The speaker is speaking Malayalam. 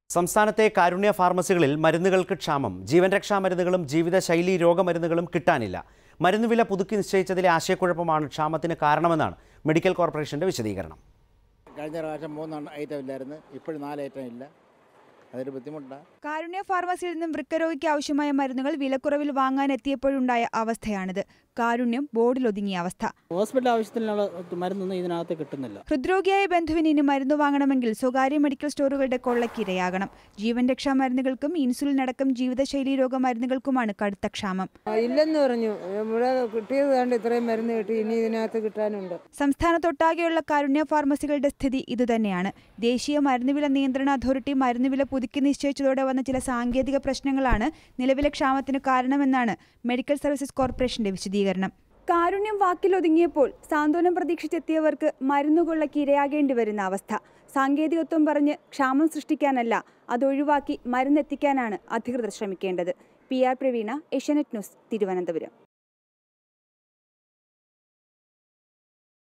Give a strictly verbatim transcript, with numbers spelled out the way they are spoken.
സംസ്ഥാനത്തെ കാരുണ്യ ഫാർമസികളിൽ മരുന്നുകൾക്ക് ക്ഷാമം. ജീവൻ രക്ഷാ മരുന്നുകളും ജീവിതശൈലി രോഗമരുന്നുകളും കിട്ടാനില്ല. മരുന്നുവില പുതുക്കി നിശ്ചയിച്ചതിലെ ആശയക്കുഴപ്പമാണ് ക്ഷാമത്തിന് കാരണമെന്നാണ് മെഡിക്കൽ കോർപ്പറേഷന്റെ വിശദീകരണം. കഴിഞ്ഞ പ്രാവശ്യം മൂന്ന് ഐറ്റം ഇല്ലായിരുന്നു, ഇപ്പോഴും നാല് ഐറ്റം ഇല്ല. അതൊരു ബുദ്ധിമുട്ടാണ്. കാരുണ്യ ഫാർമസിയിൽ നിന്നും വൃക്കരോഗിക്ക് ആവശ്യമായ മരുന്നുകൾ വിലക്കുറവിൽ വാങ്ങാൻ എത്തിയപ്പോഴുണ്ടായ അവസ്ഥയാണിത്. കാരുണ്യം ബോർഡിലൊതുങ്ങിയ അവസ്ഥ. ഹോസ്പിറ്റൽ ആവശ്യത്തിനുള്ള മരുന്നൊന്നും ഇതിനകത്ത് കിട്ടുന്നില്ല. ഹൃദ്രോഗിയായ ബന്ധുവിന് ഇനി മരുന്ന് വാങ്ങണമെങ്കിൽ സ്വകാര്യ മെഡിക്കൽ സ്റ്റോറുകളുടെ കൊള്ളക്കിരയാകണം. ജീവൻ രക്ഷാ മരുന്നുകൾക്കും ഇൻസുലിൻ അടക്കം ജീവിതശൈലി രോഗ മരുന്നുകൾക്കുമാണ് കടുത്ത ക്ഷാമം. ഇല്ലെന്ന് പറഞ്ഞു. ഇവിടെ കിട്ടിയത് കണ്ട് ഇത്രയും മരുന്ന് കിട്ടി, ഇനി ഇതിനകത്ത് കിട്ടാനുണ്ട്. സംസ്ഥാനത്തൊട്ടാകെയുള്ള കാരുണ്യ ഫാർമസികളുടെ സ്ഥിതി ഇതുതന്നെയാണ്. ദേശീയ മരുന്നുവില നിയന്ത്രണ അതോറിറ്റി മരുന്നുവില പുതുക്കി നിശ്ചയിച്ചതോടെ വന്ന ചില സാങ്കേതിക പ്രശ്നങ്ങളാണ് നിലവിലെ ക്ഷാമത്തിന് കാരണമെന്നാണ് മെഡിക്കൽ സർവീസസ് കോർപ്പറേഷന്റെ വിശദീകരണം. കാരുണ്യം വാക്കിലൊതുങ്ങിയപ്പോൾ സാന്ത്വനം പ്രതീക്ഷിച്ചെത്തിയവർക്ക് മരുന്നുകൊള്ളയ്ക്ക് ഇരയാകേണ്ടി വരുന്ന അവസ്ഥ. സാങ്കേതികത്വം പറഞ്ഞ് ക്ഷാമം സൃഷ്ടിക്കാനല്ല, അതൊഴിവാക്കി മരുന്നെത്തിക്കാനാണ് അധികൃതർ ശ്രമിക്കേണ്ടത്. P R Praveena, Asianet news, Thiruvananthapuram.